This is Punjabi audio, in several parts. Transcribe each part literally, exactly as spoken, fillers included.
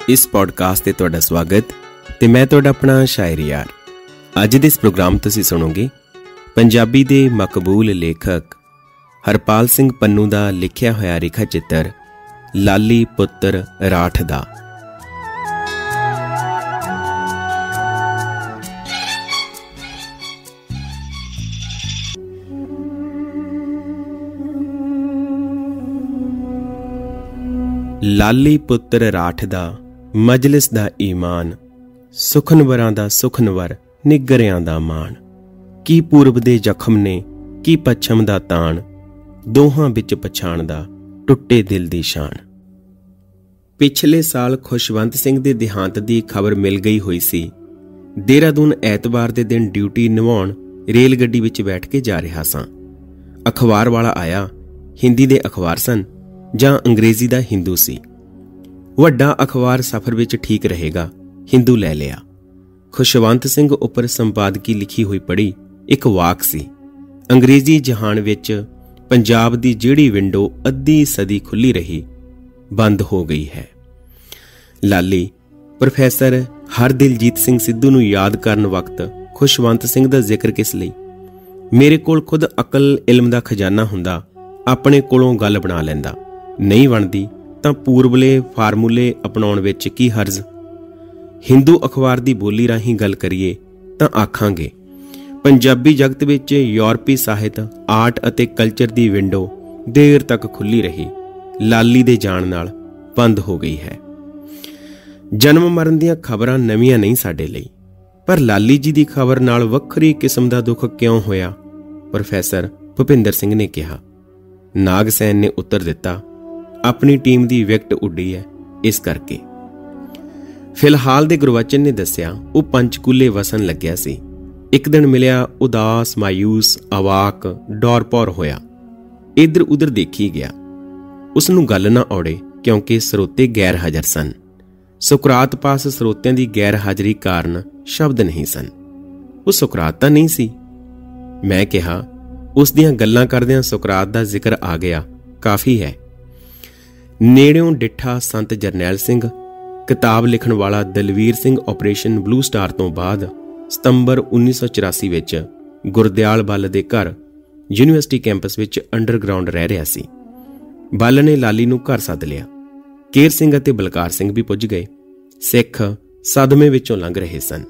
इस पॉडकास्ट ते तुहाडा स्वागत ते मैं तुहाडा अपना शायर यार। अज दे इस प्रोग्राम तुसीं सुणोगे पंजाबी दे मकबूल लेखक हरपाल सिंह पन्नू दा लिखिया होया रेखा चित्र लाली पुत्र राठ दा। लाली पुत्र राठ दा मजलिस दा ईमान, सुखनवरां दा सुखनवर निगरियां दा मान। की पूरब दे जख्म ने की पच्छम दा तान, दोहां विच पछाण दा टुੱਟੇ दिल दी शान। पिछले साल खुशवंत सिंह दे देहांत दी खबर मिल गई होई सी। देहरादून ऐतवार दे दिन ड्यूटी निभाउण रेल गड्डी विच बैठ के जा रिहा सां। अखबार वाला आया। हिंदी दे अखबार सन जां अंग्रेजी दा हिंदू सी। ਵੱਡਾ ਅਖਬਾਰ ਸਫ਼ਰ ਵਿੱਚ ਠੀਕ ਰਹੇਗਾ, ਹਿੰਦੂ ਲੈ ਲਿਆ। ਖੁਸ਼ਵੰਤ ਸਿੰਘ ਉੱਪਰ ਸੰਪਾਦਕੀ ਲਿਖੀ ਹੋਈ ਪੜ੍ਹੀ ਇੱਕ ਵਾਕ ਸੀ, ਅੰਗਰੇਜ਼ੀ ਜਹਾਨ ਵਿੱਚ ਪੰਜਾਬ ਦੀ ਜਿਹੜੀ ਵਿੰਡੋ ਅੱਧੀ ਸਦੀ ਖੁੱਲ੍ਹੀ ਰਹੀ, ਬੰਦ ਹੋ ਗਈ ਹੈ। ਲਾਲੀ ਪ੍ਰੋਫੈਸਰ ਹਰਦਿਲਜੀਤ ਸਿੰਘ ਸਿੱਧੂ ਨੂੰ ਯਾਦ ਕਰਨ ਵਕਤ ਖੁਸ਼ਵੰਤ ਸਿੰਘ ਦਾ ਜ਼ਿਕਰ ਕਿਸ ਲਈ? ਮੇਰੇ ਕੋਲ ਖੁਦ ਅਕਲ ਇਲਮ ਦਾ ਖਜ਼ਾਨਾ ਹੁੰਦਾ, ਆਪਣੇ ਕੋਲੋਂ ਗੱਲ ਬਣਾ ਲੈਂਦਾ। ਨਹੀਂ ਬਣਦੀ ਤਾਂ ਪੂਰਬਲੇ ਫਾਰਮੂਲੇ ਅਪਣਾਉਣ ਵਿੱਚ ਕੀ ਹਰਜ਼? ਹਿੰਦੂ ਅਖਬਾਰ ਦੀ ਬੋਲੀ ਰਾਹੀਂ ਗੱਲ ਕਰੀਏ ਤਾਂ ਆਖਾਂਗੇ ਪੰਜਾਬੀ ਜਗਤ ਵਿੱਚ ਯੂਰਪੀ ਸਾਹਿਤ, ਆਰਟ ਅਤੇ ਕਲਚਰ ਦੀ ਵਿੰਡੋ ਦੇਰ ਤੱਕ ਖੁੱਲ੍ਹੀ ਰਹੀ, ਲਾਲੀ ਦੇ ਜਾਣ ਨਾਲ ਬੰਦ ਹੋ ਗਈ ਹੈ। ਜਨਮ ਮਰਨ ਦੀਆਂ ਖਬਰਾਂ ਨਵੀਆਂ ਨਹੀਂ ਸਾਡੇ ਲਈ, ਪਰ ਲਾਲੀ ਜੀ ਦੀ ਖਬਰ ਨਾਲ ਵੱਖਰੀ ਕਿਸਮ ਦਾ ਦੁੱਖ ਕਿਉਂ ਹੋਇਆ? ਪ੍ਰੋਫੈਸਰ ਭੁਪਿੰਦਰ ਸਿੰਘ ਨੇ ਕਿਹਾ। ਨਾਗਸੈਨ ਨੇ ਉੱਤਰ ਦਿੱਤਾ, ਆਪਣੀ ਟੀਮ ਦੀ ਵਿਕਟ ਉੱਡੀ ਹੈ, ਇਸ ਕਰਕੇ। ਫਿਲਹਾਲ ਦੇ ਗੁਰਬਚਨ ਨੇ ਦੱਸਿਆ, ਉਹ ਪੰਚਕੂਲੇ ਵਸਣ ਲੱਗਿਆ ਸੀ। ਇੱਕ ਦਿਨ ਮਿਲਿਆ, ਉਦਾਸ, ਮਾਯੂਸ, ਅਵਾਕ, ਡੌਰ-ਭੌਰ ਹੋਇਆ। ਇੱਧਰ ਉੱਧਰ ਦੇਖੀ ਗਿਆ। ਉਸ ਨੂੰ ਗੱਲ ਨਾ ਔੜੇ ਕਿਉਂਕਿ ਸਰੋਤੇ ਗੈਰ ਹਾਜ਼ਰ ਸਨ। ਸੁਕਰਾਤ ਪਾਸ ਸਰੋਤਿਆਂ ਦੀ ਗੈਰ ਹਾਜ਼ਰੀ ਕਾਰਨ ਸ਼ਬਦ ਨਹੀਂ ਸਨ। ਉਹ ਸੁਕਰਾਤ ਤਾਂ ਨਹੀਂ ਸੀ। ਮੈਂ ਕਿਹਾ, ਉਸ ਦੀਆਂ ਗੱਲਾਂ ਕਰਦਿਆਂ ਸੁਕਰਾਤ ਦਾ ਜ਼ਿਕਰ ਆ ਗਿਆ, ਕਾਫੀ ਹੈ। ਨੇੜਿਓਂ ਡਿੱਠਾ ਸੰਤ ਜਰਨੈਲ ਸਿੰਘ, ਕਿਤਾਬ ਲਿਖਣ ਵਾਲਾ Dalvir Singh operation blue star ਤੋਂ ਬਾਅਦ ਸਤੰਬਰ ਉੱਨੀ ਸੌ ਚੁਰਾਸੀ ਵਿੱਚ ਗੁਰਦਿਆਲ ਬੱਲ ਦੇ ਘਰ ਯੂਨੀਵਰਸਿਟੀ ਕੈਂਪਸ ਵਿੱਚ ਅੰਡਰਗਰਾਊਂਡ ਰਹਿ ਰਿਹਾ ਸੀ। ਬੱਲ ਨੇ ਲਾਲੀ ਨੂੰ ਘਰ ਸੱਦ ਲਿਆ। ਕੇਰ ਸਿੰਘ ਅਤੇ ਬਲਕਾਰ ਸਿੰਘ ਵੀ ਪੁੱਜ ਗਏ। ਸਿੱਖ ਸਦਮੇ ਵਿੱਚੋਂ ਲੰਘ ਰਹੇ ਸਨ।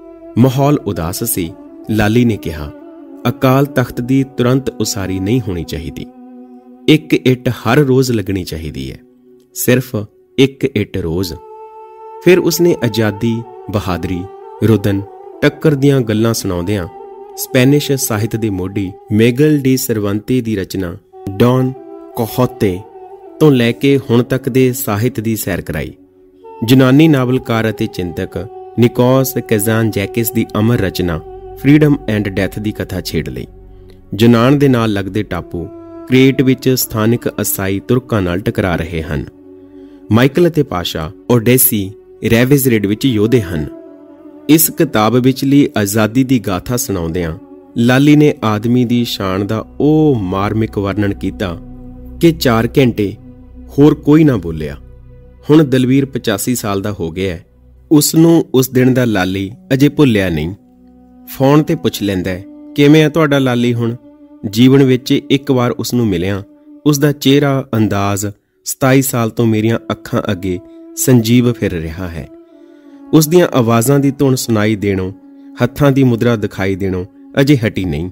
ਮਾਹੌਲ ਉਦਾਸ ਸੀ। ਲਾਲੀ ਨੇ ਕਿਹਾ, ਅਕਾਲ ਤਖਤ ਦੀ ਤੁਰੰਤ ਉਸਾਰੀ ਨਹੀਂ ਹੋਣੀ ਚਾਹੀਦੀ। ਇੱਕ ਇੱਟ ਹਰ ਰੋਜ਼ ਲੱਗਣੀ ਚਾਹੀਦੀ ਹੈ, ਸਿਰਫ ਇੱਕ ਇੱਟ ਰੋਜ਼। ਫਿਰ ਉਸਨੇ ਆਜ਼ਾਦੀ, ਬਹਾਦਰੀ, ਰੁਦਨ, ਟੱਕਰ ਦੀਆਂ ਗੱਲਾਂ ਸੁਣਾਉਂਦਿਆਂ ਸਪੈਨਿਸ਼ ਸਾਹਿਤ ਦੇ ਮੋਢੀ ਮਿਗਲ ਡੀ ਸਰਵੰਤੇ ਦੀ ਰਚਨਾ ਡੌਨ ਕੋਹੋਤੇ ਤੋਂ ਲੈ ਕੇ ਹੁਣ ਤੱਕ ਦੇ ਸਾਹਿਤ ਦੀ ਸੈਰ ਕਰਾਈ। ਯੂਨਾਨੀ ਨਾਵਲਕਾਰ ਅਤੇ ਚਿੰਤਕ ਨਿਕੋਸ ਕਜ਼ਾਨਜੈਕਿਸ ਦੀ ਅਮਰ ਰਚਨਾ ਫਰੀडम ਐਂਡ ਡੈਥ ਦੀ ਕਥਾ ਛੇੜ ਲਈ। ਯੂਨਾਨ ਦੇ ਨਾਲ ਲੱਗਦੇ ਟਾਪੂ ਕ੍ਰੇਟ ਵਿੱਚ ਸਥਾਨਿਕ ਅਸਾਈ ਤੁਰਕਾਂ ਨਾਲ ਟਕਰਾ ਰਹੇ ਹਨ। ਮਾਈਕਲ ਅਤੇ ਪਾਸ਼ਾ ਓਡੇਸੀ ਰੈਵਿਜ਼ਰੇਡ ਵਿੱਚ ਯੋਧੇ ਹਨ। ਇਸ ਕਿਤਾਬ ਵਿਚਲੀ ਆਜ਼ਾਦੀ ਦੀ ਗਾਥਾ ਸੁਣਾਉਂਦਿਆਂ ਲਾਲੀ ਨੇ ਆਦਮੀ ਦੀ ਸ਼ਾਨ ਦਾ ਉਹ ਮਾਰਮਿਕ ਵਰਣਨ ਕੀਤਾ ਕਿ ਚਾਰ ਘੰਟੇ ਹੋਰ ਕੋਈ ਨਾ ਬੋਲਿਆ। ਹੁਣ ਦਲਵੀਰ ਪਚਾਸੀ ਸਾਲ ਦਾ ਹੋ ਗਿਆ। ਉਸ ਨੂੰ ਉਸ ਦਿਨ ਦਾ ਲਾਲੀ ਅਜੇ ਭੁੱਲਿਆ ਨਹੀਂ। ਫੋਨ ਤੇ ਪੁੱਛ ਲੈਂਦਾ, ਕਿਵੇਂ ਆ ਤੁਹਾਡਾ ਲਾਲੀ? ਹੁਣ ਜੀਵਨ ਵਿੱਚ ਇੱਕ ਵਾਰ ਉਸ ਨੂੰ ਮਿਲਿਆ। ਉਸ ਦਾ ਚਿਹਰਾ, ਅੰਦਾਜ਼ ਸਤਾਈ ਸਾਲ ਤੋਂ ਮੇਰੀਆਂ ਅੱਖਾਂ ਅੱਗੇ ਸੰਜੀਵ ਫਿਰ ਰਿਹਾ ਹੈ। ਉਸ ਦੀਆਂ ਆਵਾਜ਼ਾਂ ਦੀ ਧੁਨ ਸੁਣਾਈ ਦੇਣੋਂ, ਹੱਥਾਂ ਦੀ ਮੁਦਰਾ ਦਿਖਾਈ ਦੇਣੋਂ ਅਜੇ ਹਟੀ ਨਹੀਂ।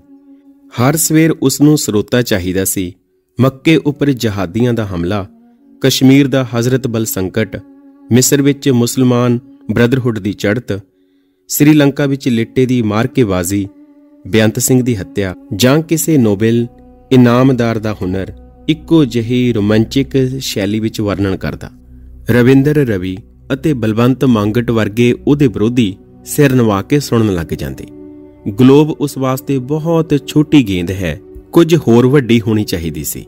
ਹਰ ਸਵੇਰ ਉਸ ਨੂੰ ਸਰੋਤਾ ਚਾਹੀਦਾ ਸੀ। ਮੱਕੇ ਉੱਪਰ ਜਹਾਦੀਆਂ ਦਾ ਹਮਲਾ, ਕਸ਼ਮੀਰ ਦਾ ਹਜ਼ਰਤ ਬਲ ਸੰਕਟ, ਮਿਸਰ ਵਿੱਚ ਮੁਸਲਮਾਨ ਬ੍ਰਦਰਹੁੱਡ ਦੀ ਚੜ੍ਹਤ, ਸ੍ਰੀਲੰਕਾ ਵਿੱਚ ਲਿੱਟੇ ਦੀ ਮਾਰਕੇਬਾਜ਼ੀ, ਬੇਅੰਤ ਸਿੰਘ ਦੀ ਹੱਤਿਆ ਜਾਂ ਕਿਸੇ ਨੋਬਲ ਇਨਾਮਦਾਰ ਦਾ ਹੁਨਰ ਇੱਕੋ ਜਿਹੀ ਰੋਮਾਂਚਿਕ ਸ਼ੈਲੀ ਵਿੱਚ ਵਰਣਨ ਕਰਦਾ। ਰਵਿੰਦਰ ਰਵੀ ਅਤੇ ਬਲਵੰਤ ਮੰਗਟ ਵਰਗੇ ਉਹਦੇ ਵਿਰੋਧੀ ਸਿਰ ਨਵਾ ਕੇ ਸੁਣਨ ਲੱਗ ਜਾਂਦੇ। ਗਲੋਬ ਉਸ ਵਾਸਤੇ ਬਹੁਤ ਛੋਟੀ ਗੇਂਦ ਹੈ, ਕੁਝ ਹੋਰ ਵੱਡੀ ਹੋਣੀ ਚਾਹੀਦੀ ਸੀ।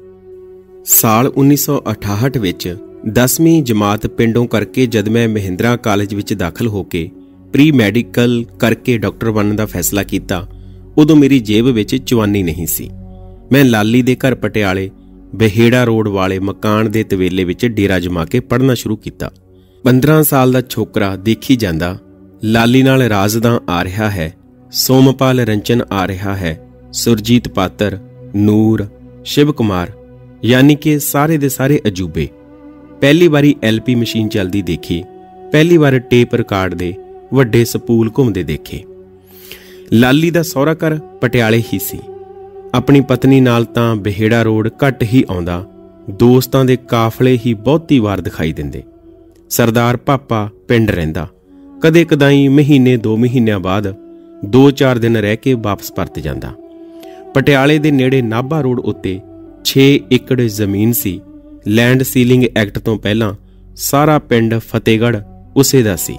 ਸਾਲ ਉੱਨੀ ਸੌ ਅਠਾਹਠ ਵਿੱਚ ਦਸਵੀਂ ਜਮਾਤ ਪਿੰਡੋਂ ਕਰਕੇ ਜਦ ਮੈਂ ਮਹਿੰਦਰਾ ਕਾਲਜ ਵਿੱਚ ਦਾਖਲ ਹੋ ਕੇ ਪ੍ਰੀ ਮੈਡੀਕਲ ਕਰਕੇ ਡਾਕਟਰ ਬਣਨ ਦਾ ਫੈਸਲਾ ਕੀਤਾ, ਉਦੋਂ ਮੇਰੀ ਜੇਬ ਵਿੱਚ ਚਵਾਨੀ ਨਹੀਂ ਸੀ। ਮੈਂ ਲਾਲੀ ਦੇ ਘਰ ਪਟਿਆਲੇ ਬਹੇੜਾ ਰੋਡ ਵਾਲੇ ਮਕਾਨ ਦੇ ਤਵੇਲੇ ਵਿੱਚ ਡੇਰਾ ਜਮਾ ਕੇ ਪੜ੍ਹਨਾ ਸ਼ੁਰੂ ਕੀਤਾ। ਪੰਦਰਾਂ ਸਾਲ ਦਾ ਛੋਕਰਾ ਦੇਖੀ ਜਾਂਦਾ, ਲਾਲੀ ਨਾਲ ਰਾਜ਼ਦਾਂ ਆ ਰਿਹਾ ਹੈ, ਸੋਮਪਾਲ ਰੰਚਨ ਆ ਰਿਹਾ ਹੈ, ਸੁਰਜੀਤ ਪਾਤਰ, ਨੂਰ, ਸ਼ਿਵ ਕੁਮਾਰ, ਯਾਨੀ ਕਿ ਸਾਰੇ ਦੇ ਸਾਰੇ ਅਜੂਬੇ। ਪਹਿਲੀ ਵਾਰੀ ਐਲ ਪੀ ਮਸ਼ੀਨ ਚੱਲਦੀ ਦੇਖੀ, ਪਹਿਲੀ ਵਾਰ ਟੇਪ ਰਿਕਾਰਡ ਦੇ ਵੱਡੇ ਸਪੂਲ ਘੁੰਮਦੇ ਦੇਖੇ। ਲਾਲੀ ਦਾ ਸਹੁਰਾ ਘਰ ਪਟਿਆਲੇ ਹੀ ਸੀ। ਆਪਣੀ ਪਤਨੀ ਨਾਲ ਤਾਂ ਬਹੇੜਾ ਰੋਡ ਘੱਟ ਹੀ ਆਉਂਦਾ, ਦੋਸਤਾਂ ਦੇ ਕਾਫਲੇ ਹੀ ਬਹੁਤੀ ਵਾਰ ਦਿਖਾਈ ਦਿੰਦੇ। ਸਰਦਾਰ ਪਾਪਾ ਪਿੰਡ ਰਹਿੰਦਾ, ਕਦੇ ਕਦਾਈ ਮਹੀਨੇ ਦੋ ਮਹੀਨਿਆਂ ਬਾਅਦ ਦੋ ਚਾਰ ਦਿਨ ਰਹਿ ਕੇ ਵਾਪਸ ਪਰਤ ਜਾਂਦਾ। ਪਟਿਆਲੇ ਦੇ ਨੇੜੇ ਨਾਭਾ ਰੋਡ ਉੱਤੇ ਛੇ ਏਕੜ ਜ਼ਮੀਨ ਸੀ। ਲੈਂਡ ਸੀਲਿੰਗ ਐਕਟ ਤੋਂ ਪਹਿਲਾਂ ਸਾਰਾ ਪਿੰਡ ਫਤਿਹਗੜ੍ਹ ਉਸੇ ਦਾ ਸੀ,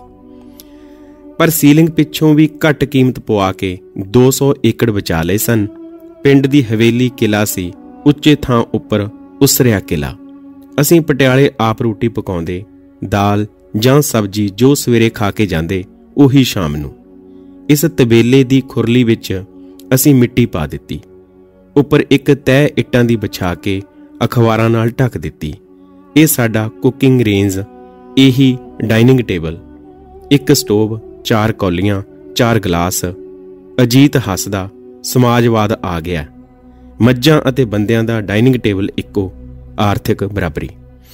ਪਰ ਸੀਲਿੰਗ ਪਿੱਛੋਂ ਵੀ ਘੱਟ ਕੀਮਤ ਪਵਾ ਕੇ ਦੋ ਸੌ ਏਕੜ ਬਚਾ ਲਏ ਸਨ। ਪਿੰਡ ਦੀ ਹਵੇਲੀ ਕਿਲਾ ਸੀ, ਉੱਚੇ ਥਾਂ ਉੱਪਰ ਉਸਰਿਆ ਕਿਲਾ। ਅਸੀਂ ਪਟਿਆਲੇ ਆਪ ਰੋਟੀ ਪਕਾਉਂਦੇ, ਦਾਲ ਜਾਂ ਸਬਜ਼ੀ ਜੋ ਸਵੇਰੇ ਖਾ ਕੇ ਜਾਂਦੇ ਉਹੀ ਸ਼ਾਮ ਨੂੰ। ਇਸ ਤਬੇਲੇ ਦੀ ਖੁਰਲੀ ਵਿੱਚ ਅਸੀਂ ਮਿੱਟੀ ਪਾ ਦਿੱਤੀ, ਉੱਪਰ ਇੱਕ ਤਹਿ ਇੱਟਾਂ ਦੀ ਵਿਛਾ ਕੇ ਅਖਬਾਰਾਂ ਨਾਲ ਢੱਕ ਦਿੱਤੀ। ਇਹ ਸਾਡਾ ਕੁਕਿੰਗ ਰੇਂਜ, ਇਹੀ ਡਾਈਨਿੰਗ ਟੇਬਲ, ਇੱਕ ਸਟੋਵ, ਚਾਰ ਕੌਲੀਆਂ, ਚਾਰ ਗਲਾਸ। ਅਜੀਤ ਹੱਸਦਾ, ਸਮਾਜਵਾਦ ਆ ਗਿਆ। ਮੱਝਾਂ ਅਤੇ ਬੰਦਿਆਂ ਦਾ ਡਾਈਨਿੰਗ ਟੇਬਲ ਇੱਕੋ, ਆਰਥਿਕ ਬਰਾਬਰੀ।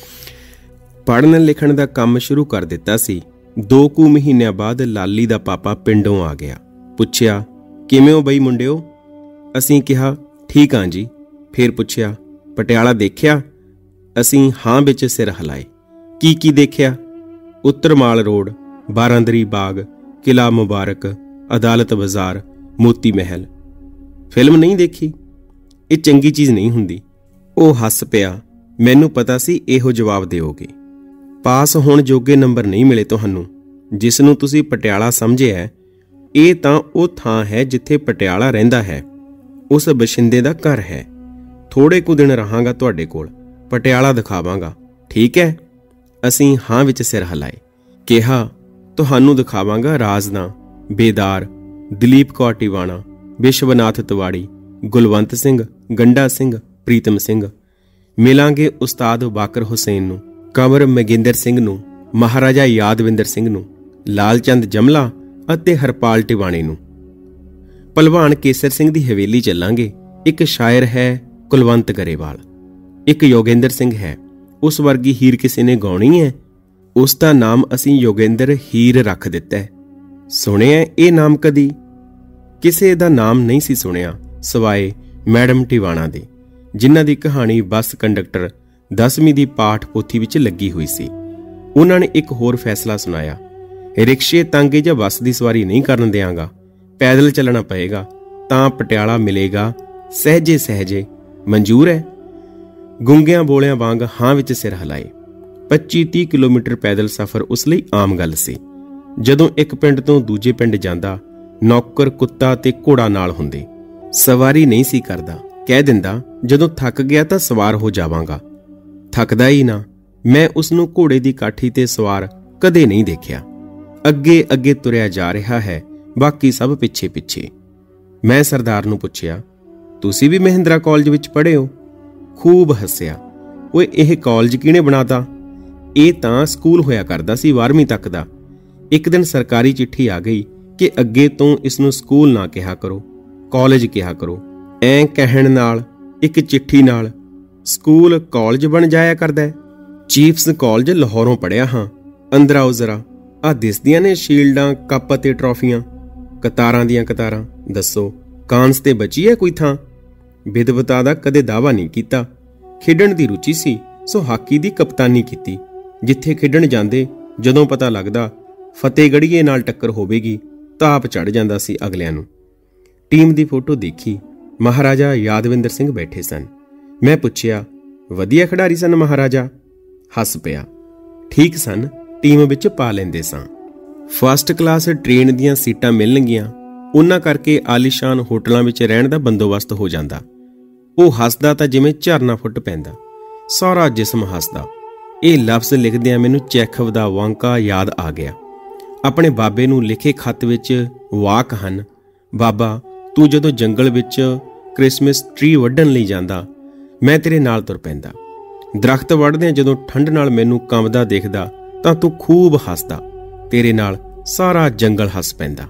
ਪੜ੍ਹਨ ਲਿਖਣ ਦਾ ਕੰਮ ਸ਼ੁਰੂ ਕਰ ਦਿੱਤਾ ਸੀ। ਦੋ ਕੁ ਮਹੀਨਿਆਂ ਬਾਅਦ ਲਾਲੀ ਦਾ ਪਾਪਾ ਪਿੰਡੋਂ ਆ ਗਿਆ। ਪੁੱਛਿਆ, ਕਿਵੇਂ ਹੋ ਬਈ ਮੁੰਡਿਓ? ਅਸੀਂ ਕਿਹਾ, ਠੀਕ ਹਾਂ ਜੀ। ਫਿਰ ਪੁੱਛਿਆ, ਪਟਿਆਲਾ ਦੇਖਿਆ? ਅਸੀਂ ਹਾਂ ਵਿੱਚ ਸਿਰ ਹਿਲਾਏ। ਕੀ ਕੀ ਦੇਖਿਆ? ਉੱਤਰਮਾਲ ਰੋਡ, ਬਾਰਾਂਦਰੀ ਬਾਗ, ਕਿਲਾ ਮੁਬਾਰਕ, ਅਦਾਲਤ ਬਾਜ਼ਾਰ, ਮੋਤੀ ਮਹਿਲ। ਫਿਲਮ ਨਹੀਂ ਦੇਖੀ? ਇਹ ਚੰਗੀ ਚੀਜ਼ ਨਹੀਂ ਹੁੰਦੀ। ਉਹ ਹੱਸ ਪਿਆ। ਮੈਨੂੰ ਪਤਾ ਸੀ ਇਹੋ ਜਵਾਬ ਦਿਓਗੇ। ਪਾਸ ਹੋਣ ਜੋਗੇ ਨੰਬਰ ਨਹੀਂ ਮਿਲੇ ਤੁਹਾਨੂੰ। ਜਿਸ ਨੂੰ ਤੁਸੀਂ ਪਟਿਆਲਾ ਸਮਝਿਆ, ਇਹ ਤਾਂ ਉਹ ਥਾਂ ਹੈ ਜਿੱਥੇ ਪਟਿਆਲਾ ਰਹਿੰਦਾ ਹੈ, ਉਸ ਬਸ਼ਿੰਦੇ ਦਾ ਘਰ ਹੈ। ਥੋੜੇ ਕੁ ਦਿਨ ਰਹਾਂਗਾ ਤੁਹਾਡੇ ਕੋਲ, ਪਟਿਆਲਾ ਦਿਖਾਵਾਂਗਾ, ਠੀਕ ਹੈ? ਅਸੀਂ ਹਾਂ ਵਿੱਚ ਸਿਰ ਹਿਲਾਏ। ਕਿਹਾ, ਤੁਹਾਨੂੰ ਦਿਖਾਵਾਂਗਾ ਰਾਜ਼ਦਾਂ, ਬੇਦਾਰ, ਦਲੀਪ ਕੌਰ ਟਿਵਾਣਾ, ਵਿਸ਼ਵਨਾਥ ਤਿਵਾੜੀ, ਗੁਲਵੰਤ ਸਿੰਘ, ਗੰਡਾ ਸਿੰਘ, ਪ੍ਰੀਤਮ ਸਿੰਘ। ਮਿਲਾਂਗੇ ਉਸਤਾਦ ਬਾਕਰ ਹੁਸੈਨ ਨੂੰ, ਕੰਵਰ ਮਗਿੰਦਰ ਸਿੰਘ ਨੂੰ, ਮਹਾਰਾਜਾ ਯਾਦਵਿੰਦਰ ਸਿੰਘ ਨੂੰ, ਲਾਲ ਚੰਦ ਜਮਲਾ ਅਤੇ ਹਰਪਾਲ ਟਿਵਾਣੇ ਨੂੰ। ਭਲਵਾਨ ਕੇਸਰ ਸਿੰਘ ਦੀ ਹਵੇਲੀ ਚੱਲਾਂਗੇ। ਇੱਕ ਸ਼ਾਇਰ ਹੈ ਕੁਲਵੰਤ ਗਰੇਵਾਲ, ਇੱਕ ਯੋਗੇਂਦਰ ਸਿੰਘ ਹੈ। ਉਸ ਵਰਗੀ ਹੀਰ ਕਿਸੇ ਨੇ ਗਾਉਣੀ ਹੈ, ਉਸ ਦਾ ਨਾਮ ਅਸੀਂ ਯੋਗੇਂਦਰ ਹੀਰ ਰੱਖ ਦਿੱਤਾ ਹੈ। ਸੁਣਿਆ ਇਹ ਨਾਮ ਕਦੀ? ਕਿਸੇ ਦਾ ਨਾਮ ਨਹੀਂ ਸੀ ਸੁਣਿਆ ਸਿਵਾਏ ਮੈਡਮ ਟਿਵਾਣਾ ਦੇ, ਜਿਨ੍ਹਾਂ ਦੀ ਕਹਾਣੀ ਬੱਸ ਕੰਡਕਟਰ ਦਸਵੀਂ ਦੀ ਪਾਠ ਪੋਥੀ ਵਿੱਚ ਲੱਗੀ ਹੋਈ ਸੀ। ਉਹਨਾਂ ਨੇ ਇੱਕ ਹੋਰ ਫੈਸਲਾ ਸੁਣਾਇਆ, ਰਿਕਸ਼ੇ ਤਾਂਗੇ ਜਾਂ ਬੱਸ ਦੀ ਸਵਾਰੀ ਨਹੀਂ ਕਰਨ ਦਿਆਂਗਾ, ਪੈਦਲ ਚੱਲਣਾ ਪਏਗਾ ਤਾਂ ਪਟਿਆਲਾ ਮਿਲੇਗਾ ਸਹਿਜੇ ਸਹਿਜੇ। ਮਨਜ਼ੂਰ ਹੈ? ਗੁੰਗਿਆਂ ਬੋਲਿਆਂ ਵਾਂਗ ਹਾਂ ਵਿੱਚ ਸਿਰ ਹਿਲਾਏ। ਪੱਚੀ ਤੀਹ ਕਿਲੋਮੀਟਰ ਪੈਦਲ ਸਫ਼ਰ ਉਸ ਲਈ ਆਮ ਗੱਲ ਸੀ। ਜਦੋਂ ਇੱਕ ਪਿੰਡ ਤੋਂ ਦੂਜੇ ਪਿੰਡ ਜਾਂਦਾ, ਨੌਕਰ, ਕੁੱਤਾ ਤੇ ਘੋੜਾ ਨਾਲ ਹੁੰਦੇ। ਸਵਾਰੀ ਨਹੀਂ ਸੀ ਕਰਦਾ, ਕਹਿ ਦਿੰਦਾ ਜਦੋਂ ਥੱਕ ਗਿਆ ਤਾਂ ਸਵਾਰ ਹੋ ਜਾਵਾਂਗਾ। ਥੱਕਦਾ ਹੀ ਨਾ। ਮੈਂ ਉਸ ਨੂੰ ਘੋੜੇ ਦੀ ਕਾਠੀ ਤੇ ਸਵਾਰ ਕਦੇ ਨਹੀਂ ਦੇਖਿਆ। ਅੱਗੇ ਅੱਗੇ ਤੁਰਿਆ ਜਾ ਰਿਹਾ ਹੈ, ਬਾਕੀ ਸਭ ਪਿੱਛੇ ਪਿੱਛੇ। ਮੈਂ ਸਰਦਾਰ ਨੂੰ ਪੁੱਛਿਆ, ਤੁਸੀਂ ਵੀ ਮਹਿੰਦਰਾ ਕਾਲਜ ਵਿੱਚ ਪੜ੍ਹੇ ਹੋ? ਖੂਬ ਹੱਸਿਆ। ਓਏ, ਇਹ ਕਾਲਜ ਕਿਹਨੇ ਬਣਾਤਾ? ਇਹ ਤਾਂ ਸਕੂਲ ਹੋਇਆ ਕਰਦਾ ਸੀ ਬਾਰ੍ਹਵੀਂ ਤੱਕ ਦਾ। ਇੱਕ ਦਿਨ ਸਰਕਾਰੀ ਚਿੱਠੀ ਆ ਗਈ ਕਿ ਅੱਗੇ ਤੋਂ ਇਸ ਨੂੰ ਸਕੂਲ ਨਾ ਕਿਹਾ ਕਰੋ, ਕਾਲਜ ਕਿਹਾ ਕਰੋ। ਐਂ ਕਹਿਣ ਨਾਲ, ਇੱਕ ਚਿੱਠੀ ਨਾਲ ਸਕੂਲ ਕਾਲਜ ਬਣ ਜਾਇਆ ਕਰਦਾ ਹੈ। ਚੀਫਸ ਕਾਲਜ ਲਾਹੌਰੋਂ ਪੜ੍ਹਿਆ ਹਾਂ। ਅੰਦਰ ਆਓ ਜ਼ਰਾ, ਆਹ ਦਿਸਦੀਆਂ ਨੇ ਸ਼ੀਲਡਾਂ, ਕੱਪ ਅਤੇ ਟਰਾਫੀਆਂ, ਕਤਾਰਾਂ ਦੀਆਂ ਕਤਾਰਾਂ। ਦੱਸੋ, ਕਾਂਸ ਤੇ ਬਚੀ ਹੈ ਕੋਈ ਥਾਂ? ਵਿਦਵਤਾ ਦਾ ਕਦੇ ਦਾਅਵਾ ਨਹੀਂ ਕੀਤਾ। ਖੇਡਣ ਦੀ ਰੁਚੀ ਸੀ, ਸੋ ਹਾਕੀ ਦੀ ਕਪਤਾਨੀ ਕੀਤੀ। ਜਿੱਥੇ ਖੇਡਣ ਜਾਂਦੇ, ਜਦੋਂ ਪਤਾ ਲੱਗਦਾ ਫਤਿਹਗੜ੍ਹੀਏ ਨਾਲ ਟੱਕਰ ਹੋਵੇਗੀ, ਤਾਪ ਚੜ੍ਹ ਜਾਂਦਾ ਸੀ ਅਗਲਿਆਂ ਨੂੰ। ਟੀਮ ਦੀ ਫੋਟੋ ਦੇਖੀ, ਮਹਾਰਾਜਾ ਯਾਦਵਿੰਦਰ ਸਿੰਘ ਬੈਠੇ ਸਨ। ਮੈਂ ਪੁੱਛਿਆ, ਵਧੀਆ ਖਿਡਾਰੀ ਸਨ ਮਹਾਰਾਜਾ? ਹੱਸ ਪਿਆ। ਠੀਕ ਸਨ, ਟੀਮ ਵਿੱਚ ਪਾ ਲੈਂਦੇ ਸਾਂ। ਫਸਟ ਕਲਾਸ ਟ੍ਰੇਨ ਦੀਆਂ ਸੀਟਾਂ ਮਿਲਣਗੀਆਂ, ਉਹਨਾਂ ਕਰਕੇ ਆਲੀਸ਼ਾਨ ਹੋਟਲਾਂ ਵਿੱਚ ਰਹਿਣ ਦਾ ਬੰਦੋਬਸਤ ਹੋ ਜਾਂਦਾ। ਉਹ ਹੱਸਦਾ ਤਾਂ ਜਿਵੇਂ ਝਰਨਾ ਫੁੱਟ ਪੈਂਦਾ, ਸਾਰਾ ਜਿਸਮ ਹੱਸਦਾ। ਇਹ ਲਫ਼ਜ਼ ਲਿਖਦਿਆਂ ਮੈਨੂੰ ਚੈਖਵ ਦਾ ਵਾਂਕਾ ਯਾਦ ਆ ਗਿਆ। ਆਪਣੇ ਬਾਬੇ ਨੂੰ ਲਿਖੇ ਖੱਤ ਵਿੱਚ ਵਾਕ ਹਨ, ਬਾਬਾ ਤੂੰ ਜਦੋਂ ਜੰਗਲ ਵਿੱਚ ਕ੍ਰਿਸਮਸ ਟਰੀ ਵੱਢਣ ਲਈ ਜਾਂਦਾ, ਮੈਂ ਤੇਰੇ ਨਾਲ ਤੁਰ ਪੈਂਦਾ। ਦਰਖਤ ਵੱਢਦਿਆਂ ਜਦੋਂ ਠੰਡ ਨਾਲ ਮੈਨੂੰ ਕੰਬਦਾ ਦੇਖਦਾ, ਤਾਂ ਤੂੰ ਖੂਬ ਹੱਸਦਾ, ਤੇਰੇ ਨਾਲ ਸਾਰਾ ਜੰਗਲ ਹੱਸ ਪੈਂਦਾ।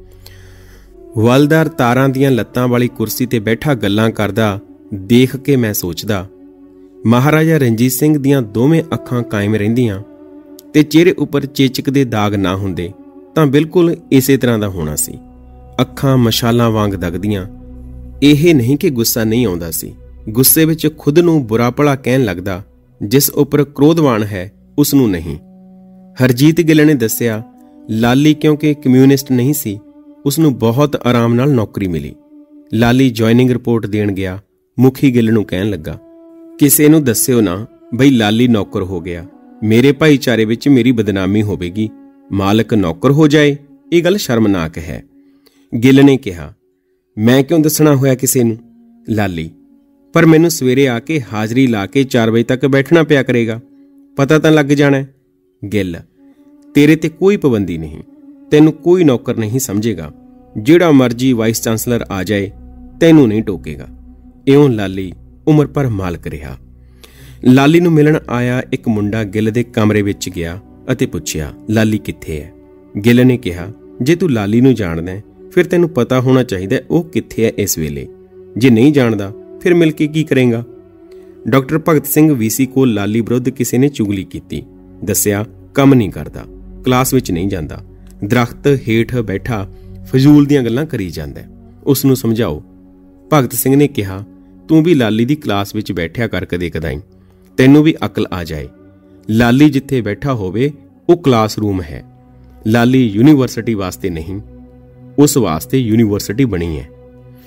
ਵੱਲਦਾਰ ਤਾਰਾਂ ਦੀਆਂ ਲੱਤਾਂ ਵਾਲੀ ਕੁਰਸੀ ਤੇ ਬੈਠਾ ਗੱਲਾਂ ਕਰਦਾ ਦੇਖ ਕੇ ਮੈਂ ਸੋਚਦਾ, ਮਹਾਰਾਜਾ ਰਣਜੀਤ ਸਿੰਘ ਦੀਆਂ ਦੋਵੇਂ ਅੱਖਾਂ ਕਾਇਮ ਰਹਿੰਦੀਆਂ ਤੇ ਚਿਹਰੇ ਉੱਪਰ ਚੇਚਕ ਦੇ ਦਾਗ ਨਾ ਹੁੰਦੇ ਤਾਂ ਬਿਲਕੁਲ ਇਸੇ ਤਰ੍ਹਾਂ ਦਾ ਹੋਣਾ ਸੀ। ਅੱਖਾਂ ਮਸ਼ਾਲਾਂ ਵਾਂਗ ਦਗਦੀਆਂ। ਇਹ ਨਹੀਂ ਕਿ ਗੁੱਸਾ ਨਹੀਂ ਆਉਂਦਾ ਸੀ, ਗੁੱਸੇ ਵਿੱਚ ਖੁਦ ਨੂੰ ਬੁਰਾ ਭਲਾ ਕਹਿਣ ਲੱਗਦਾ, ਜਿਸ ਉੱਪਰ ਕ੍ਰੋਧਵਾਨ ਹੈ ਉਸ ਨੂੰ ਨਹੀਂ। ਹਰਜੀਤ ਗਿੱਲ ਨੇ ਦੱਸਿਆ, ਲਾਲੀ ਕਿਉਂਕਿ ਕਮਿਊਨਿਸਟ ਨਹੀਂ ਸੀ, ਉਸ ਨੂੰ ਬਹੁਤ ਆਰਾਮ ਨਾਲ ਨੌਕਰੀ ਮਿਲੀ। ਲਾਲੀ ਜੁਆਇਨਿੰਗ ਰਿਪੋਰਟ ਦੇਣ ਗਿਆ। ਮੁਖੀ ਗਿੱਲ ਨੂੰ ਕਹਿਣ ਲੱਗਾ, ਕਿਸੇ ਨੂੰ ਦੱਸਿਓ ਨਾ ਬਈ ਲਾਲੀ ਨੌਕਰ ਹੋ ਗਿਆ, ਮੇਰੇ ਭਾਈਚਾਰੇ ਵਿੱਚ ਮੇਰੀ ਬਦਨਾਮੀ ਹੋਵੇਗੀ। ਮਾਲਕ ਨੌਕਰ ਹੋ ਜਾਏ, ਇਹ ਗੱਲ ਸ਼ਰਮਨਾਕ ਹੈ। ਗਿੱਲ ਨੇ ਕਿਹਾ, ਮੈਂ ਕਿਉਂ ਦੱਸਣਾ ਹੋਇਆ ਕਿਸੇ ਨੂੰ? ਲਾਲੀ, ਪਰ ਮੈਨੂੰ ਸਵੇਰੇ ਆ ਕੇ ਹਾਜ਼ਰੀ ਲਾ ਕੇ ਚਾਰ ਵਜੇ ਤੱਕ ਬੈਠਣਾ ਪਿਆ ਕਰੇਗਾ, ਪਤਾ ਤਾਂ ਲੱਗ ਜਾਣਾ। ਗਿੱਲ, ਤੇਰੇ ਤੇ ਕੋਈ ਪਾਬੰਦੀ ਨਹੀਂ, ਤੈਨੂੰ ਕੋਈ ਨੌਕਰ ਨਹੀਂ ਸਮਝੇਗਾ, ਜਿਹੜਾ ਮਰਜੀ ਵਾਈਸ ਚਾਂਸਲਰ ਆ ਜਾਏ ਤੈਨੂੰ ਨਹੀਂ ਟੋਕੇਗਾ। ਇਉਂ ਲਾਲੀ ਉਮਰ ਭਰ ਮਾਲਕ ਰਿਹਾ। ਲਾਲੀ ਨੂੰ ਮਿਲਣ ਆਇਆ ਇੱਕ ਮੁੰਡਾ ਗਿੱਲ ਦੇ ਕਮਰੇ ਵਿੱਚ ਗਿਆ ਅਤੇ ਪੁੱਛਿਆ, ਲਾਲੀ ਕਿੱਥੇ ਹੈ? ਗਿੱਲ ਨੇ ਕਿਹਾ, ਜੇ ਤੂੰ ਲਾਲੀ ਨੂੰ ਜਾਣਦਾ ਫਿਰ ਤੈਨੂੰ ਪਤਾ ਹੋਣਾ ਚਾਹੀਦਾ ਉਹ ਕਿੱਥੇ ਹੈ ਇਸ ਵੇਲੇ। ਜੇ ਨਹੀਂ ਜਾਣਦਾ ਫਿਰ ਮਿਲ ਕੇ ਕੀ ਕਰੇਗਾ? ਡਾਕਟਰ ਭਗਤ ਸਿੰਘ ਵੀਸੀ ਕੋਲ ਲਾਲੀ ਵਿਰੁੱਧ ਕਿਸੇ ਨੇ ਚੁਗਲੀ ਕੀਤੀ। ਦੱਸਿਆ, ਕੰਮ ਨਹੀਂ ਕਰਦਾ, ਕਲਾਸ ਵਿੱਚ ਨਹੀਂ ਜਾਂਦਾ, ਦਰਖਤ ਹੇਠ ਬੈਠਾ ਫਜ਼ੂਲ ਦੀਆਂ ਗੱਲਾਂ ਕਰੀ ਜਾਂਦਾ, ਉਸ ਨੂੰ ਸਮਝਾਓ। ਭਗਤ ਸਿੰਘ ਨੇ ਕਿਹਾ, ਤੂੰ ਵੀ ਲਾਲੀ ਦੀ ਕਲਾਸ ਵਿੱਚ ਬੈਠਿਆ ਕਰ ਕਦੇ ਕਦਾਈ, ਤੈਨੂੰ ਵੀ ਅਕਲ ਆ ਜਾਏ। ਲਾਲੀ ਜਿੱਥੇ ਬੈਠਾ ਹੋਵੇ ਉਹ ਕਲਾਸਰੂਮ ਹੈ। ਲਾਲੀ ਯੂਨੀਵਰਸਿਟੀ ਵਾਸਤੇ ਨਹੀਂ, ਉਸ ਵਾਸਤੇ ਯੂਨੀਵਰਸਿਟੀ ਬਣੀ ਹੈ।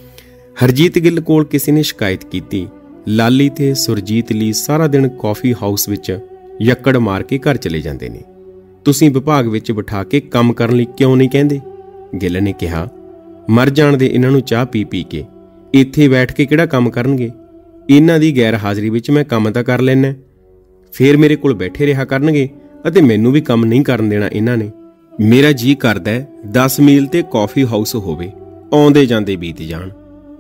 ਹਰਜੀਤ ਗਿੱਲ ਕੋਲ ਕਿਸੇ ਨੇ ਸ਼ਿਕਾਇਤ ਕੀਤੀ, ਲਾਲੀ ਤੇ ਸੁਰਜੀਤ ਲਈ ਸਾਰਾ ਦਿਨ ਕਾਫੀ ਹਾਊਸ ਵਿੱਚ ਯੱਕੜ ਮਾਰ ਕੇ ਘਰ ਚਲੇ ਜਾਂਦੇ ਨੇ, ਤੁਸੀਂ ਵਿਭਾਗ ਵਿੱਚ ਬਿਠਾ ਕੇ ਕੰਮ ਕਰਨ ਲਈ ਕਿਉਂ ਨਹੀਂ ਕਹਿੰਦੇ? ਗਿੱਲ ਨੇ ਕਿਹਾ, ਮਰ ਜਾਣ ਦੇ ਇਹਨਾਂ ਨੂੰ ਚਾਹ ਪੀ ਪੀ ਕੇ, ਇੱਥੇ ਬੈਠ ਕੇ ਕਿਹੜਾ ਕੰਮ ਕਰਨਗੇ? ਇਹਨਾਂ ਦੀ ਗੈਰ ਹਾਜ਼ਰੀ ਵਿੱਚ ਮੈਂ ਕੰਮ ਤਾਂ ਕਰ ਲੈਣਾ, ਫੇਰ ਮੇਰੇ ਕੋਲ ਬੈਠੇ ਰਿਹਾ ਕਰਨਗੇ ਅਤੇ ਮੈਨੂੰ ਵੀ ਕੰਮ ਨਹੀਂ ਕਰਨ ਦੇਣਾ ਇਹਨਾਂ ਨੇ। ਮੇਰਾ ਜੀ ਕਰਦਾ ਦਸ ਮੀਲ ਤੇ ਕਾਫੀ ਹਾਊਸ ਹੋਵੇ, ਆਉਂਦੇ ਜਾਂਦੇ ਬੀਤ ਜਾਣ।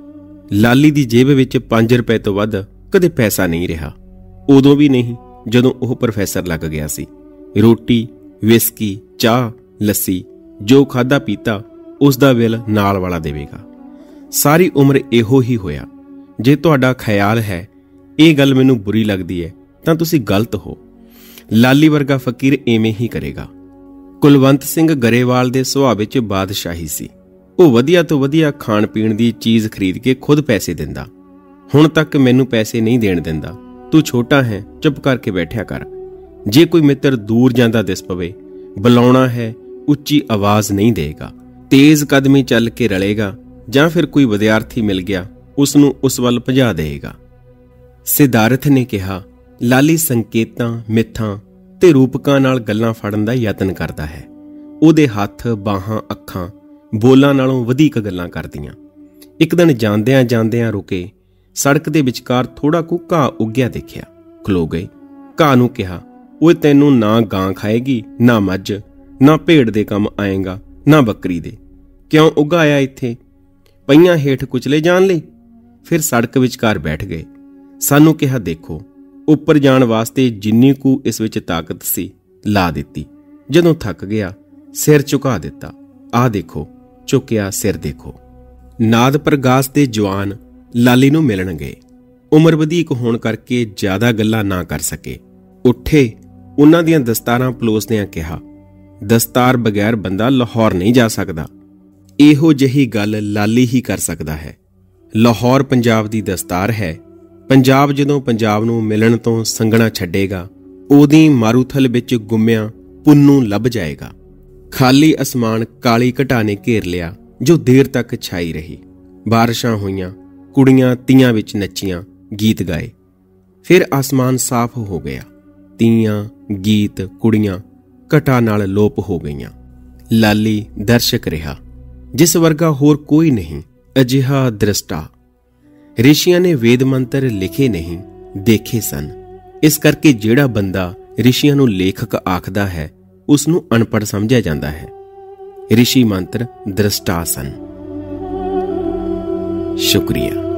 ਲਾਲੀ ਦੀ ਜੇਬ ਵਿੱਚ ਪੰਜ ਰੁਪਏ ਤੋਂ ਵੱਧ ਕਦੇ ਪੈਸਾ ਨਹੀਂ ਰਿਹਾ, ਉਦੋਂ ਵੀ ਨਹੀਂ ਜਦੋਂ ਉਹ ਪ੍ਰੋਫੈਸਰ ਲੱਗ ਗਿਆ ਸੀ। ਰੋਟੀ, ਵਿਸਕੀ, ਚਾਹ, ਲੱਸੀ ਜੋ ਖਾਧਾ ਪੀਤਾ ਉਸ ਦਾ ਬਿੱਲ ਨਾਲ ਵਾਲਾ ਦੇਵੇਗਾ। ਸਾਰੀ ਉਮਰ ਇਹੋ ਹੀ ਹੋਇਆ। ਜੇ ਤੁਹਾਡਾ ਖਿਆਲ ਹੈ ਇਹ ਗੱਲ ਮੈਨੂੰ ਬੁਰੀ ਲੱਗਦੀ ਹੈ ਤਾਂ ਤੁਸੀਂ ਗਲਤ ਹੋ। ਲਾਲੀ ਵਰਗਾ ਫਕੀਰ ਐਵੇਂ ਹੀ ਕਰੇਗਾ। ਕੁਲਵੰਤ ਸਿੰਘ ਗਰੇਵਾਲ ਦੇ ਸੁਭਾਅ ਵਿੱਚ ਬਾਦਸ਼ਾਹੀ ਸੀ। ਉਹ ਵਧੀਆ ਤੋਂ ਵਧੀਆ ਖਾਣ ਪੀਣ ਦੀ ਚੀਜ਼ ਖਰੀਦ ਕੇ ਖੁਦ ਪੈਸੇ ਦਿੰਦਾ। ਹੁਣ ਤੱਕ ਮੈਨੂੰ ਪੈਸੇ ਨਹੀਂ ਦੇਣ ਦਿੰਦਾ। ਤੂੰ ਛੋਟਾ ਹੈ, ਚੁੱਪ ਕਰਕੇ ਬੈਠਿਆ ਕਰ। ਜੇ ਕੋਈ ਮਿੱਤਰ ਦੂਰ ਜਾਂਦਾ ਦਿਸ ਪਵੇ, ਬੁਲਾਉਣਾ ਹੈ, ਉੱਚੀ ਆਵਾਜ਼ ਨਹੀਂ ਦੇਗਾ, ਤੇਜ਼ ਕਦਮੀ ਚੱਲ ਕੇ ਰਲੇਗਾ, ਜਾਂ ਫਿਰ ਕੋਈ ਵਿਦਿਆਰਥੀ ਮਿਲ ਗਿਆ ਉਸ ਨੂੰ ਉਸ ਵੱਲ ਭਜਾ ਦੇਗਾ। ਸਿਧਾਰਥ ਨੇ ਕਿਹਾ, ਲਾਲੀ ਸੰਕੇਤਾਂ, ਮਿੱਥਾਂ ਤੇ ਰੂਪਕਾਂ ਨਾਲ ਗੱਲਾਂ ਫੜਨ ਦਾ ਯਤਨ ਕਰਦਾ ਹੈ। ਉਹਦੇ ਹੱਥ, ਬਾਹਾਂ, ਅੱਖਾਂ ਬੋਲਾਂ ਨਾਲੋਂ ਵਧੇਕ ਗੱਲਾਂ ਕਰਦੀਆਂ। ਇੱਕ ਦਿਨ ਜਾਂਦਿਆਂ ਜਾਂਦਿਆਂ ਰੁਕੇ, ਸੜਕ ਦੇ ਵਿਚਕਾਰ ਥੋੜਾ ਕੁ ਘਾਹ ਉੱਗਿਆ ਦੇਖਿਆ, ਖਲੋ ਗਏ। ਘਾਹ ਨੂੰ ਕਿਹਾ, ਓਏ ਤੈਨੂੰ ਨਾ ਗਾਂ ਖਾਏਗੀ, ਨਾ ਮੱਝ, ਨਾ ਭੇਡ ਦੇ ਕੰਮ ਆਏਗਾ, ਨਾ ਬੱਕਰੀ ਦੇ, ਕਿਉਂ ਉਗਾਇਆ ਇੱਥੇ? ਪਈਆਂ ਹੇਠ ਕੁਚਲੇ ਜਾਣ ਲਈ? ਫਿਰ ਸੜਕ ਵਿਚਕਾਰ ਬੈਠ ਗਏ। ਸਾਨੂੰ ਕਿਹਾ, ਦੇਖੋ, ਉੱਪਰ ਜਾਣ ਵਾਸਤੇ ਜਿੰਨੀ ਕੁ ਇਸ ਵਿੱਚ ਤਾਕਤ ਸੀ ਲਾ ਦਿੱਤੀ। ਜਦੋਂ ਥੱਕ ਗਿਆ ਸਿਰ ਝੁਕਾ ਦਿੱਤਾ। ਆਹ ਦੇਖੋ, ਝੁਕਿਆ ਸਿਰ ਦੇਖੋ। ਨਾਦ ਪ੍ਰਗਾਸ ਦੇ ਜਵਾਨ ਲਾਲੀ ਨੂੰ ਮਿਲਣ ਗਏ। ਉਮਰ ਵਧੀਕ ਹੋਣ ਕਰਕੇ ਜ਼ਿਆਦਾ ਗੱਲਾਂ ਨਾ ਕਰ ਸਕੇ। ਉੱਠੇ, ਉਹਨਾਂ ਦੀਆਂ ਦਸਤਾਰਾਂ ਪਲੋਸਦਿਆਂ ਕਿਹਾ, ਦਸਤਾਰ ਬਗੈਰ ਬੰਦਾ ਲਾਹੌਰ ਨਹੀਂ ਜਾ ਸਕਦਾ। ਇਹੋ ਜਿਹੀ ਗੱਲ ਲਾਲੀ ਹੀ ਕਰ ਸਕਦਾ ਹੈ। ਲਾਹੌਰ ਪੰਜਾਬ ਦੀ ਦਸਤਾਰ ਹੈ। ਪੰਜਾਬ ਜਦੋਂ ਪੰਜਾਬ ਨੂੰ ਮਿਲਣ ਤੋਂ ਸੰਗਣਾ ਛੱਡੇਗਾ, ਉਹਦੀ ਮਾਰੂਥਲ ਵਿੱਚ ਗੁੰਮਿਆਂ ਪੁੰਨੂੰ ਲੱਭ ਜਾਏਗਾ। ਖਾਲੀ ਅਸਮਾਨ ਕਾਲੀ ਘਟਾ ਨੇ ਘੇਰ ਲਿਆ ਜੋ ਦੇਰ ਤੱਕ ਛਾਈ ਰਹੀ। ਬਾਰਿਸ਼ਾਂ ਹੋਈਆਂ, ਕੁੜੀਆਂ ਤੀਆਂ ਵਿੱਚ ਨੱਚੀਆਂ, ਗੀਤ ਗਾਏ। ਫਿਰ ਆਸਮਾਨ ਸਾਫ਼ ਹੋ ਗਿਆ। ਤੀਆਂ, ਗੀਤ, ਕੁੜੀਆਂ ਘਟਾ ਨਾਲ ਲੋਪ ਹੋ ਗਈਆਂ। ਲਾਲੀ ਦਰਸ਼ਕ ਰਿਹਾ, ਜਿਸ ਵਰਗਾ ਹੋਰ ਕੋਈ ਨਹੀਂ। ਅਜਿਹਾ ਦ੍ਰਿਸ਼ਟਾ। ਰਿਸ਼ੀਆਂ ਨੇ ਵੇਦ ਮੰਤਰ ਲਿਖੇ ਨਹੀਂ, ਦੇਖੇ ਸਨ। ਇਸ ਕਰਕੇ ਜਿਹੜਾ ਬੰਦਾ ਰਿਸ਼ੀਆਂ ਨੂੰ ਲੇਖਕ ਆਖਦਾ ਹੈ ਉਸ ਨੂੰ ਅਨਪੜ੍ਹ ਸਮਝਿਆ ਜਾਂਦਾ ਹੈ। ਰਿਸ਼ੀ ਮੰਤਰ ਦ੍ਰਿਸ਼ਟਾ ਸਨ। ਸ਼ੁਕਰੀਆ।